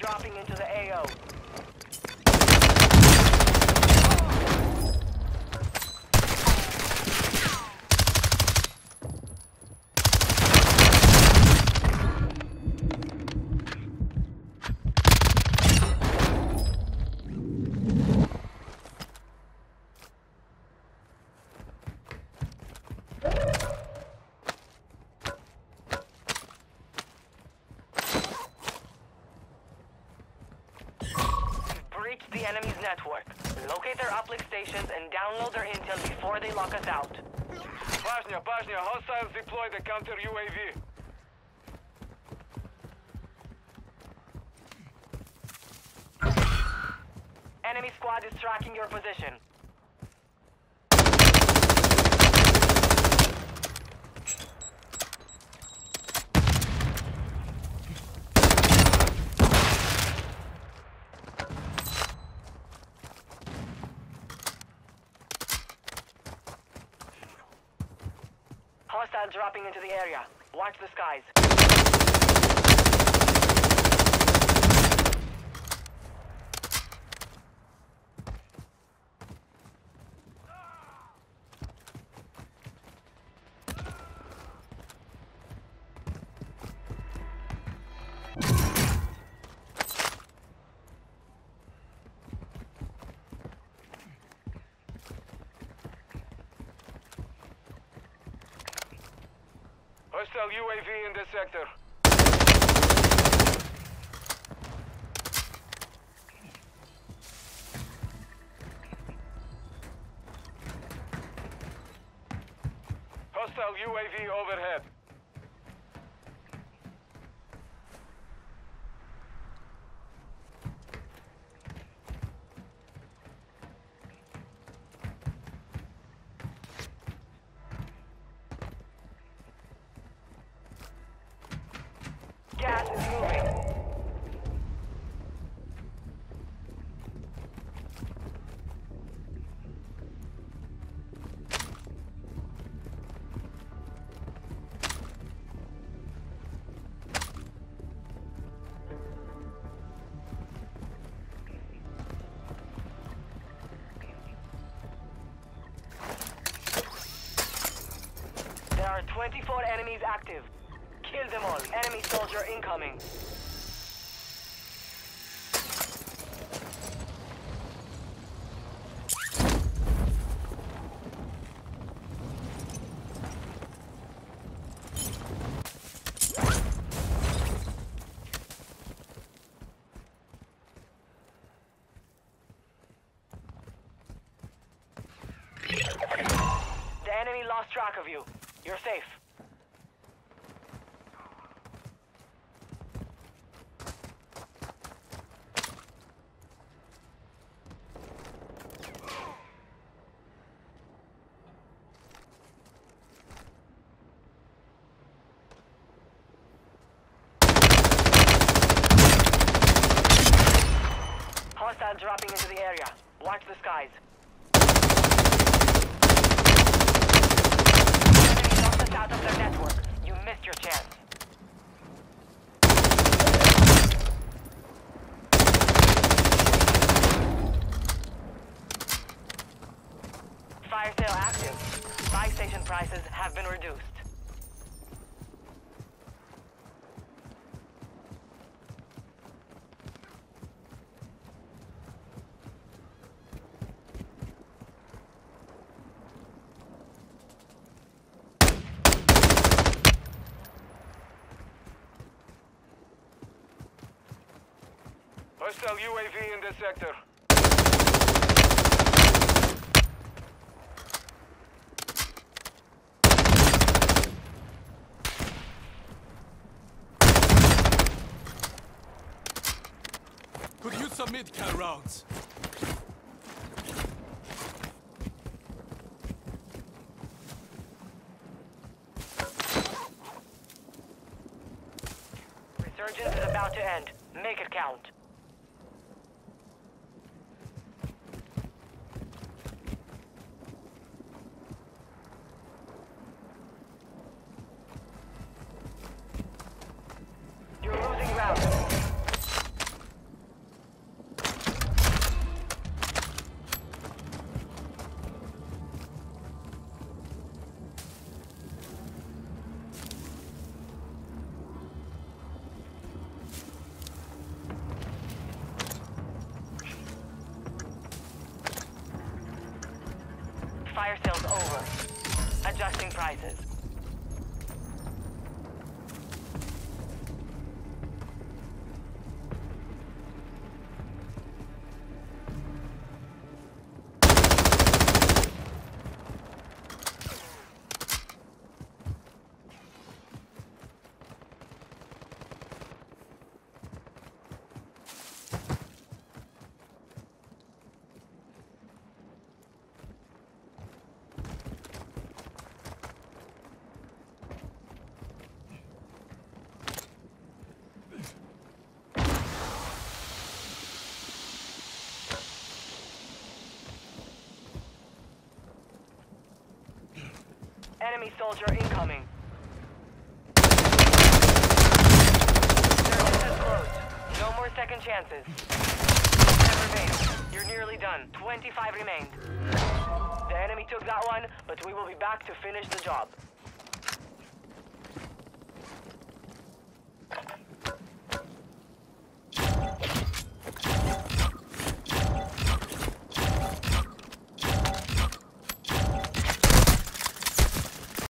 dropping into the AO. Breach the enemy's network. Locate their uplink stations and download their intel before they lock us out. Bosnia, hostiles deployed a counter UAV. Enemy squad is tracking your position. Hostile dropping into the area. Watch the skies. Hostile UAV in this sector. Hostile UAV overhead. Gas is moving. There are 24 enemies active. Kill them all. Enemy soldier incoming. The enemy lost track of you. You're safe. Hostile dropping into the area. Watch the skies. Enemy knocked us out of their network. You missed your chance. Fire sale active. Buy station prices have been reduced. Hostile UAV in this sector. Could use some mid-cal rounds. Resurgence is about to end. Make it count. You're losing ground. boosting prices. Enemy soldier incoming. Circuit has closed. No more second chances. 10 remain. You're nearly done. 25 remain. The enemy took that one, but we will be back to finish the job.